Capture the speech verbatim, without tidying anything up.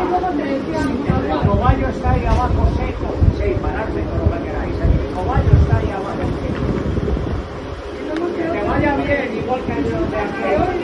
El cobayo está ahí abajo seco. Sí, pararme todo lo que queráis. El cobayo está ahí abajo seco. Que te vaya bien, igual que el de aquí.